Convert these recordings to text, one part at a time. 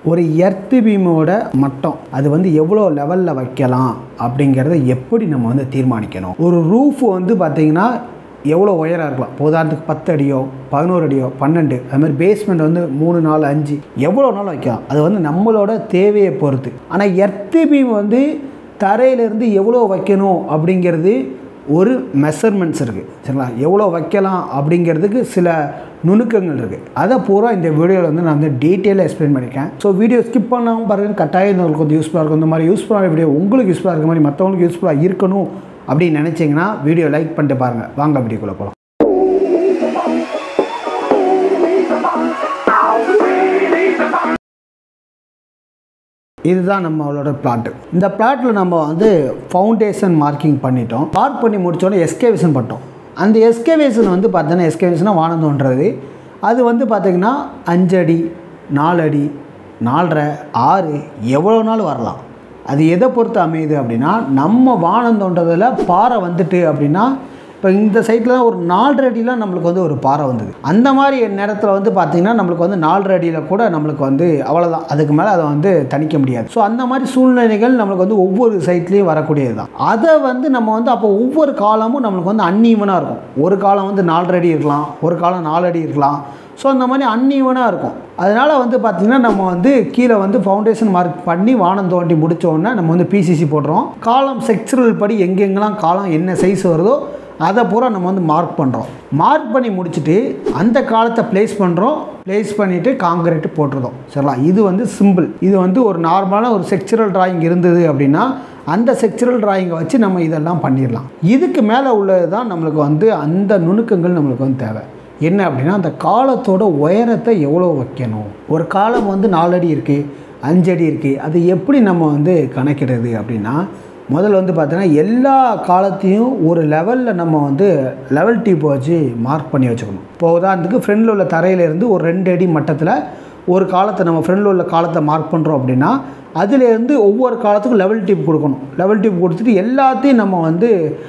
ஒரு எர்த் பீமோட மட்டம் அது வந்து எவ்வளோ லெவலில் வைக்கலாம் அப்படிங்கிறத எப்படி நம்ம வந்து தீர்மானிக்கணும். ஒரு ரூஃப் வந்து பார்த்திங்கன்னா எவ்வளோ உயரம் இருக்கலாம். உதாரணத்துக்கு 10 அடியோ 11 அடியோ 12, அதுமாதிரி பேஸ்மெண்ட் வந்து 3 4 5 எவ்வளோ நாள் வைக்கலாம். அது வந்து நம்மளோட தேவையை பொறுத்து. ஆனால் எர்த் பீம் வந்து தரையிலேருந்து எவ்வளோ வைக்கணும் அப்படிங்கிறது ஒரு மெஷர்மெண்ட்ஸ் இருக்குது சரிங்களா. எவ்வளோ வைக்கலாம் அப்படிங்கிறதுக்கு சில நுணுக்கங்கள் இருக்குது. அதை பூரா இந்த வீடியோவில் வந்து நான் வந்து டீட்டெயிலாக எக்ஸ்பிளைன் பண்ணியிருக்கேன். ஸோ வீடியோ ஸ்கிப் பண்ணாமல் பாருங்கள், கட்டாயம் உங்களுக்கு வந்து யூஸ்ஃபுல்லாக இருக்கும். இந்த மாதிரி யூஸ்ஃபுல்லான வீடியோ உங்களுக்கு யூஸ்ஃபுல்லாக இருக்க மாதிரி மற்றவங்களுக்கு யூஸ்ஃபுல்லாக இருக்கணும் அப்படின்னு நினச்சிங்கன்னா வீடியோ லைக் பண்ணிட்டு பாருங்கள். வாங்க வீடியோக்குள்ளே போகலாம். இதுதான் நம்மளோட பிளாட். இந்த பிளாட்டில் நம்ம வந்து ஃபவுண்டேஷன் மார்க்கிங் பண்ணிட்டோம். மார்க் பண்ணி முடித்தோடனே எஸ்கேவேஷன் பண்ணிட்டோம். அந்த எஸ்கேவேஷன் வந்து பார்த்தீங்கன்னா எஸ்கேவேஷனாக வானந்தோன்றது அது வந்து பார்த்திங்கன்னா 5 அடி 4 அடி 4.5 6 எவ்வளோ நாள் வரலாம். அது எதை பொறுத்து அமையுது அப்படின்னா நம்ம வானந்தோன்றதில் பாறை வந்துட்டு அப்படின்னா இப்போ இந்த சைட்டில் தான் ஒரு 4.5 அடியில் நம்மளுக்கு வந்து ஒரு பாறை வந்தது. அந்த மாதிரி நேரத்தில் வந்து பார்த்திங்கன்னா நம்மளுக்கு வந்து 4.5 அடியில் கூட நம்மளுக்கு வந்து அவ்வளோதான், அதுக்கு மேலே அதை வந்து தணிக்க முடியாது. ஸோ அந்த மாதிரி சூழ்நிலைகள் நம்மளுக்கு வந்து ஒவ்வொரு சைட்லேயும் வரக்கூடியது தான். அதை வந்து நம்ம வந்து அப்போ ஒவ்வொரு காலமும் நம்மளுக்கு வந்து அன்ஈவனாக இருக்கும். ஒரு காலம் வந்து 4.5 அடி இருக்கலாம், ஒரு காலம் 4 அடி இருக்கலாம். ஸோ அந்த மாதிரி அன்ஈவனாக இருக்கும். அதனால் வந்து பார்த்திங்கன்னா நம்ம வந்து கீழே வந்து ஃபவுண்டேஷன் மார்க் பண்ணி வானம் தோண்டி முடித்தோடனே நம்ம வந்து பிசிசி போடுறோம். காலம் செக்சுரல் படி எங்கெங்கெல்லாம் காலம் என்ன சைஸ் வருதோ அதை பூரா நம்ம வந்து மார்க் பண்ணுறோம். மார்க் பண்ணி முடிச்சுட்டு அந்த காலத்தை ப்ளேஸ் பண்ணுறோம். ப்ளேஸ் பண்ணிவிட்டு காங்கிரீட் போட்டுருந்தோம் சரிங்களா. இது வந்து சிம்பிள். இது வந்து ஒரு நார்மலான ஒரு செக்சுரல் டிராயிங் இருந்தது அப்படின்னா அந்த செக்சுரல் டிராயிங்கை வச்சு நம்ம இதெல்லாம் பண்ணிடலாம். இதுக்கு மேலே உள்ளது தான் நம்மளுக்கு வந்து அந்த நுணுக்கங்கள் நம்மளுக்கு வந்து தேவை. என்ன அப்படின்னா அந்த காலத்தோட உயரத்தை எவ்வளோ வைக்கணும். ஒரு காலம் வந்து 4 அடி இருக்குது 5 அடி இருக்குது, அது எப்படி நம்ம வந்து கணக்கிடுறது அப்படின்னா முதல்ல வந்து பார்த்தீங்கன்னா எல்லா காலத்தையும் ஒரு லெவலில் நம்ம வந்து லெவல் டீப் வச்சு மார்க் பண்ணி வச்சுக்கணும். இப்போ உதாரணத்துக்கு ஃப்ரெண்டில் உள்ள தரையிலேருந்து ஒரு 2 அடி மட்டத்தில் ஒரு காலத்தை நம்ம ஃப்ரெண்டில் உள்ள காலத்தை மார்க் பண்ணுறோம் அப்படின்னா அதுலேருந்து ஒவ்வொரு காலத்துக்கும் லெவல் டிப் கொடுக்கணும். லெவல் டிப் கொடுத்துட்டு எல்லாத்தையும் நம்ம வந்து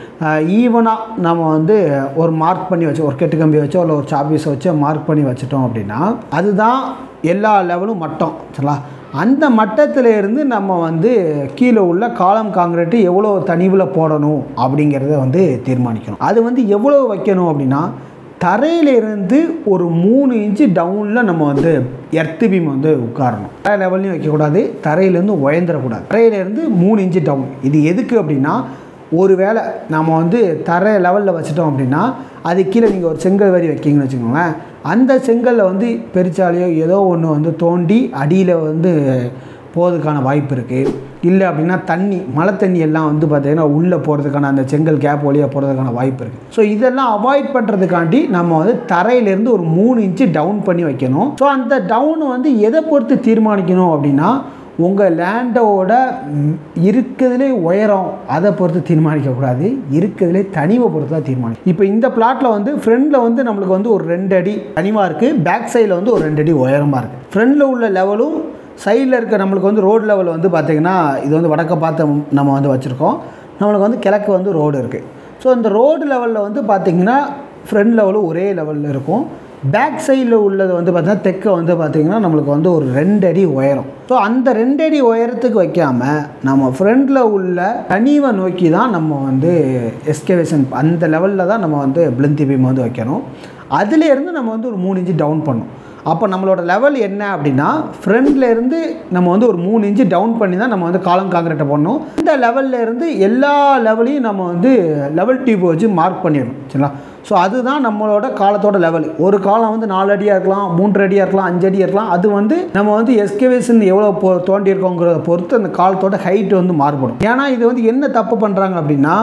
ஈவனாக நம்ம வந்து ஒரு மார்க் பண்ணி வச்சோம். ஒரு கெட்டு கம்பி வச்சோ இல்லை ஒரு சாப்பீஸை வச்சோ மார்க் பண்ணி வச்சிட்டோம் அப்படின்னா அதுதான் எல்லா லெவலும் மட்டம் சரிங்களா. அந்த மட்டத்திலேருந்து நம்ம வந்து கீழே உள்ள காலம் காங்கிரீட்டு எவ்வளோ தனிவில் போடணும் அப்படிங்கிறத வந்து தீர்மானிக்கணும். அது வந்து எவ்வளோ வைக்கணும் அப்படின்னா தரையிலேருந்து ஒரு 3 இன்ச்சு டவுனில் நம்ம வந்து எர்த் பீம் வந்து உட்காரணும். தரை லெவல்லையும் வைக்கக்கூடாது, தரையிலேருந்து உயர்ந்துடக்கூடாது. தரையிலேருந்து 3 இன்ச்சு டவுன். இது எதுக்கு அப்படின்னா ஒரு வேளை நம்ம வந்து தரை லெவலில் வச்சிட்டோம் அப்படின்னா அது கீழே நீங்கள் ஒரு செங்கல் வரி வைக்கிங்கன்னு வச்சுக்கோங்களேன். அந்த செங்கலில் வந்து பெருச்சாலையோ ஏதோ ஒன்று வந்து தோண்டி அடியில் வந்து போகிறதுக்கான வாய்ப்பு இருக்குது. இல்லை அப்படின்னா தண்ணி மழை தண்ணி எல்லாம் வந்து பார்த்திங்கன்னா உள்ளே போகிறதுக்கான அந்த செங்கல் கேப் வழியாக போகிறதுக்கான வாய்ப்பு இருக்குது. ஸோ இதெல்லாம் அவாய்ட் பண்ணுறதுக்காண்டி நம்ம வந்து தரையிலேருந்து ஒரு 3 இன்ச்சு டவுன் பண்ணி வைக்கணும். ஸோ அந்த டவுன் வந்து எதை பொறுத்து தீர்மானிக்கணும் அப்படின்னா உங்கள் லேண்டோட இருக்கிறதுலே உயரம் அதை பொறுத்து தீர்மானிக்கக்கூடாது, இருக்கிறதுலே தனிவை பொறுத்து தான் தீர்மானிக்கும். இப்போ இந்த பிளாட்டில் வந்து ஃப்ரண்டில் வந்து நம்மளுக்கு வந்து ஒரு 2 அடி தனிவாக இருக்குது, பேக் சைடில் வந்து ஒரு 2 அடி உயரமாக இருக்குது. ஃப்ரண்டில் உள்ள லெவலும் சைடில் இருக்க நம்மளுக்கு வந்து ரோடு லெவல் வந்து பார்த்திங்கன்னா இது வந்து வடக்க பார்த்து நம்ம வந்து வச்சுருக்கோம். நம்மளுக்கு வந்து கிழக்கு வந்து ரோடு இருக்குது. ஸோ இந்த ரோடு லெவலில் வந்து பார்த்திங்கன்னா ஃப்ரண்ட் லெவலும் ஒரே லெவலில் இருக்கும். பேக் சைடில் உள்ளது வந்து பார்த்திங்கன்னா தெற்க வந்து பார்த்திங்கன்னா நம்மளுக்கு வந்து ஒரு 2 அடி உயரம். ஸோ அந்த 2 அடி உயரத்துக்கு வைக்காமல் நம்ம ஃப்ரண்டில் உள்ள தனிவை நோக்கி தான் நம்ம வந்து எஸ்கவேஷன் அந்த லெவலில் தான் நம்ம வந்து பிளிந்த் பீம் வந்து வைக்கணும். அதுலேருந்து நம்ம வந்து ஒரு 3 இன்ச்சு டவுன் பண்ணணும். அப்போ நம்மளோட லெவல் என்ன அப்படின்னா ஃப்ரண்ட்லேருந்து நம்ம வந்து ஒரு 3 இன்ச்சு டவுன் பண்ணி தான் நம்ம வந்து காலம் காங்கிரீட்டை போடணும். இந்த லெவல்லேருந்து எல்லா லெவலையும் நம்ம வந்து லெவல் டியூப் வச்சு மார்க் பண்ணிடணும் சரிங்களா. ஸோ அதுதான் நம்மளோட காலத்தோட லெவல். ஒரு காலம் வந்து 4 அடியாக இருக்கலாம், 3 அடியாக இருக்கலாம், 5 அடியாக இருக்கலாம். அது வந்து நம்ம வந்து எஸ்கவேஷன் எவ்வளோ தோண்டியிருக்கோங்கிறத பொறுத்து அந்த காலத்தோட ஹைட் வந்து மாறுபடும். ஏன்னா இது வந்து என்ன தப்பு பண்ணுறாங்க அப்படின்னா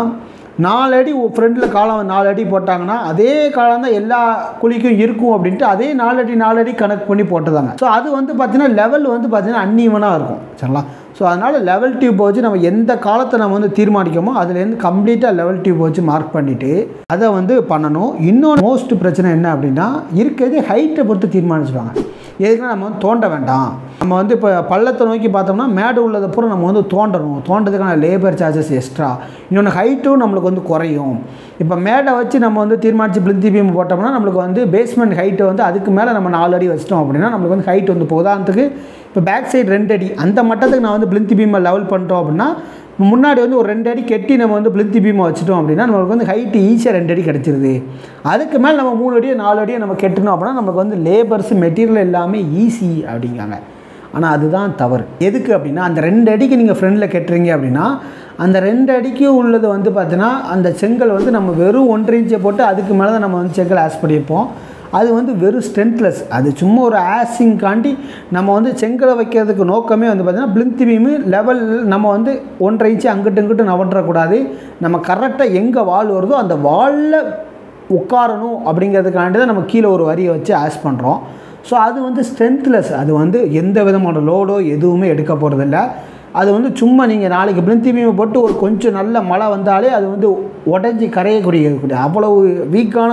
4 அடி ஃப்ரண்டில் காலம் 4 அடி போட்டாங்கன்னா அதே காலம் தான் எல்லா குழிக்கும் இருக்கும் அப்படின்ட்டு அதே 4 அடி கணக்கு பண்ணி போட்டுதாங்க. ஸோ அது வந்து பார்த்திங்கன்னா லெவல் வந்து பார்த்திங்கன்னா அன்ஈவனாக இருக்கும் சரிங்களா. ஸோ அதனால் லெவல் டியூப் வச்சு நம்ம எந்த காலத்தை நம்ம வந்து தீர்மானிக்கமோ அதுலேருந்து கம்ப்ளீட்டாக லெவல் டியூப் வச்சு மார்க் பண்ணிவிட்டு அதை வந்து பண்ணணும். இன்னொன்று மோஸ்ட் பிரச்சனை என்ன அப்படின்னா இருக்கிறது ஹைட்டை பொறுத்து தீர்மானிச்சுடுவாங்க. எதுக்குன்னா நம்ம வந்து தோண்ட வேண்டாம், நம்ம வந்து இப்போ பள்ளத்தை நோக்கி பார்த்தோம்னா மேடு உள்ளதை பூரா நம்ம வந்து தோண்டதுக்கான லேபர் சார்ஜஸ் எக்ஸ்ட்ரா. இன்னொன்று ஹைட்டும் நம்மளுக்கு வந்து குறையும். இப்போ மேடை வச்சு நம்ம வந்து தீர்மானித்து பிளிந்த் பீம் போட்டோம்னா நம்மளுக்கு வந்து பேஸ்மெண்ட் ஹைட்டை வந்து அதுக்கு மேலே நம்ம 4 அடி வச்சிட்டோம் அப்படின்னா நம்மளுக்கு வந்து ஹைட் வந்து உதாரணத்துக்கு இப்போ பேக் சைடு 2 அடி அந்த மட்டத்துக்கு நான் வந்து பிளிந்த் பீமை லெவல் பண்ணிட்டோம் அப்படின்னா முன்னாடி வந்து ஒரு 2 அடி கெட்டி நம்ம வந்து பிளிந்த் பீமை வச்சுட்டோம் அப்படின்னா நம்மளுக்கு வந்து ஹைட்டு ஈஸியாக 2 அடி கிடச்சிருது. அதுக்கு மேலே நம்ம 3 அடியோ 4 அடியோ நம்ம கெட்டணும் அப்படின்னா நமக்கு வந்து லேபர்ஸ் மெட்டீரியல் எல்லாமே ஈஸி அப்படிங்காங்க. ஆனால் அதுதான் தவறு. எதுக்கு அப்படின்னா அந்த 2 அடிக்கு நீங்கள் ஃப்ரெண்டில் கெட்டுறீங்க அப்படின்னா அந்த 2 அடிக்கு உள்ளது வந்து பார்த்தீங்கன்னா அந்த செங்கல் வந்து நம்ம வெறும் 1 இன்ச்சை போட்டு அதுக்கு மேலே தான் நம்ம வந்து செங்கல் ஆஸ் பண்ணியிருப்போம். அது வந்து வெறும் ஸ்ட்ரென்த்லெஸ். அது சும்மா ஒரு ஆஸிங்காண்டி நம்ம வந்து செங்கலை வைக்கிறதுக்கு நோக்கமே வந்து பார்த்திங்கன்னா பிளிந்த் பீமு லெவல் நம்ம வந்து 1.5 இன்ச்சு அங்கிட்டு இங்கிட்டு நவன்றக்கூடாது. நம்ம கரெக்டாக எங்கே வால் வருதோ அந்த வாலில் உட்காரணும் அப்படிங்கிறதுக்காண்டி தான் நம்ம கீழே ஒரு வரியை வச்சு ஆஸ் பண்ணுறோம். ஸோ அது வந்து ஸ்ட்ரென்த்லெஸ். அது வந்து எந்த விதமான லோடோ எதுவுமே எடுக்க போகிறதில்ல. அது வந்து சும்மா நீங்கள் நாளைக்கு பிளிந்த் பீமை போட்டு ஒரு கொஞ்சம் நல்ல மழை வந்தாலே அது வந்து உடஞ்சி கரையக்கூடிய அவ்வளவு வீக்கான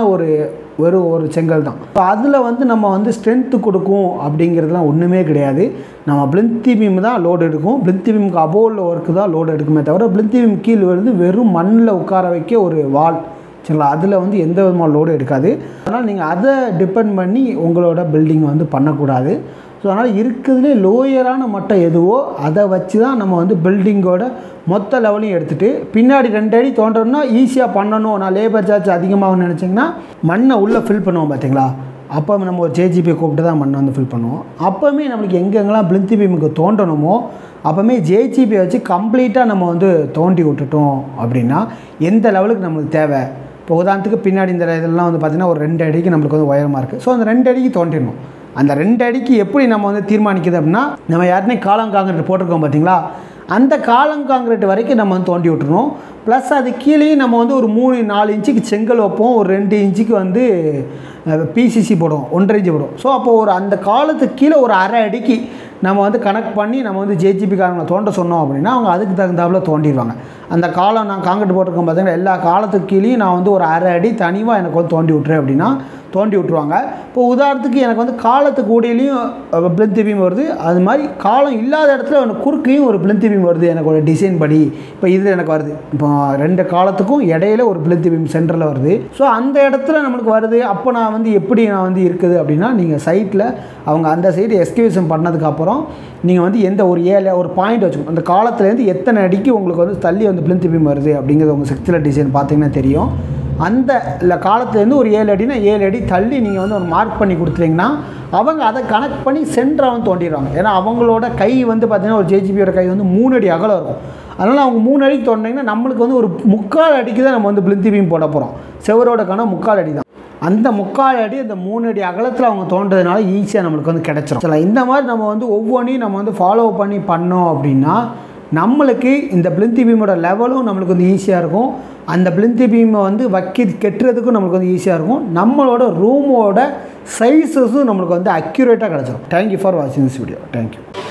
ஒரு செங்கல் தான். ஸோ அதில் வந்து நம்ம வந்து ஸ்ட்ரென்த்து கொடுக்கும் அப்படிங்கிறதுலாம் ஒன்றுமே கிடையாது. நம்ம பிளிந்த் பீம் தான் லோடு எடுக்கும். பிளிந்த் பீமுக்கு அபோவ் உள்ள ஒர்க்கு தான் லோடு எடுக்குமே தவிர பிளிந்த் பீம் கீழ் வந்து வெறும் மண்ணில் உட்கார வைக்க ஒரு வால் சரிங்களா, அதில் வந்து எந்த விதமான லோடு எடுக்காது. அதனால் நீங்கள் அதை டிபெண்ட் பண்ணி உங்களோட பில்டிங் வந்து பண்ணக்கூடாது. ஸோ அதனால் இருக்கிறதுலே லோயரான மட்டம் எதுவோ அதை வச்சு தான் நம்ம வந்து பில்டிங்கோட மொத்த லெவலையும் எடுத்துகிட்டு பின்னாடி 2 அடி தோன்றோம்னா ஈஸியாக பண்ணணும். நான் லேபர் சார்ஜ் அதிகமாகும்னு நினச்சிங்கன்னா மண்ணை உள்ளே ஃபில் பண்ணுவோம் பார்த்தீங்களா. அப்போ நம்ம ஒரு ஜேஜிபி கூப்பிட்டு தான் மண்ணை வந்து ஃபில் பண்ணுவோம். அப்போவுமே நம்மளுக்கு எங்கெங்கெல்லாம் பிளிந்த் பீமுக்கு தோண்டணுமோ அப்போவுமே ஜேஜிபியை வச்சு கம்ப்ளீட்டாக நம்ம வந்து தோண்டி விட்டுட்டோம் அப்படின்னா எந்த லெவலுக்கு நம்மளுக்கு தேவை. இப்போ உதாரணத்துக்கு பின்னாடி இந்த இதெல்லாம் வந்து பார்த்திங்கன்னா ஒரு 2 அடிக்கு நம்மளுக்கு வந்து உயரமாக இருக்குது. ஸோ அந்த 2 அடிக்கு தோண்டிடணும். அந்த 2 அடிக்கு எப்படி நம்ம வந்து தீர்மானிக்குது அப்படின்னா நம்ம யாருமே காலம் காங்கிரீட் போட்டிருக்கோம் பார்த்தீங்களா, அந்த காலம் காங்கிரீட் வரைக்கும் நம்ம வந்து தோண்டி விட்டுருணும். ப்ளஸ் அது கீழேயும் நம்ம வந்து ஒரு 3-4 இன்ச்சுக்கு செங்கல் வைப்போம். ஒரு 2 இன்ச்சுக்கு வந்து பிசிசி போடுவோம், 1.5 இன்ச்சு போடுவோம். ஸோ அப்போ ஒரு அந்த காலத்துக்கு கீழே ஒரு அரை அடிக்கு நம்ம வந்து கனெக்ட் பண்ணி நம்ம வந்து ஜேஜிபிக்காரங்களை தோண்ட சொன்னோம் அப்படின்னா அவங்க அதுக்கு தகுந்தாப்புல தோண்டிடுவாங்க. அந்த காலம் நான் காங்கிரீட் போட்டிருக்கோம் பார்த்தீங்கன்னா எல்லா காலத்துக்கு கீழேயும் நான் வந்து ஒரு அரை அடி தனியாக எனக்கு வந்து தோண்டி விட்டுறேன் அப்படின்னா தோண்டி விட்டுருவாங்க. இப்போ உதாரணத்துக்கு எனக்கு வந்து காலத்துக்கு கூடியிலையும் பிளிந்த் பீம் வருது, அது மாதிரி காலம் இல்லாத இடத்துல எனக்கு குறுக்கையும் ஒரு பிளிந்த் பீம் வருது எனக்கு ஒரு டிசைன் படி. இப்போ இது எனக்கு வருது, இப்போ 2 காலத்துக்கும் இடையில ஒரு பிளிந்த் பீம் சென்டரில் வருது. ஸோ அந்த இடத்துல நம்மளுக்கு வருது. அப்போ நான் வந்து எப்படி நான் வந்து இருக்குது அப்படின்னா நீங்கள் சைட்டில் அவங்க அந்த சைடு எஸ்கவேஷன் பண்ணதுக்கப்புறம் நீங்கள் வந்து எந்த ஒரு பாயிண்ட் வச்சுக்கணும். அந்த காலத்துலேருந்து எத்தனை அடிக்கு உங்களுக்கு வந்து தள்ளி வந்து பிளிந்த் பீம் வருது அப்படிங்கிறது உங்கள் செக்சுவல் டிசைன் பார்த்தீங்கன்னா தெரியும். அந்த காலத்துலேருந்து ஒரு 7 அடினா 7 அடி தள்ளி நீங்கள் வந்து ஒரு மார்க் பண்ணி கொடுத்துட்டிங்கன்னா அவங்க அதை கனெக்ட் பண்ணி சென்டராக வந்து தோண்டிடுவாங்க. ஏன்னா அவங்களோட கை வந்து பார்த்திங்கன்னா ஒரு ஜேஜிபியோட கை வந்து 3 அடி அகலம் இருக்கும். அதனால் அவங்க 3 அடிக்கு தோண்டிங்கன்னா நம்மளுக்கு வந்து ஒரு 3/4 அடிக்கு தான் நம்ம வந்து பிளிந்த் பீம் போட போகிறோம். செவரோட கணம் 3/4 அடி தான். அந்த 3/4 அடி அந்த 3 அடி அகலத்தில் அவங்க தோன்றதுனால ஈஸியாக நம்மளுக்கு வந்து கிடச்சிரும். சில இந்த மாதிரி நம்ம வந்து ஒவ்வொன்றையும் நம்ம வந்து ஃபாலோ பண்ணி பண்ணோம் அப்படின்னா நம்மளுக்கு இந்த பிளிந்த் பீமோட லெவலும் நம்மளுக்கு வந்து ஈஸியாக இருக்கும். அந்த பிளிந்த் பீமை வந்து கெட்டுறதுக்கும் நம்மளுக்கு வந்து ஈஸியாக இருக்கும். நம்மளோட ரூமோட சைஸஸும் நம்மளுக்கு வந்து அக்யூரேட்டாக கிடச்சிடும். தேங்க்யூ ஃபார் வாட்சிங் திஸ் வீடியோ. தேங்க்யூ.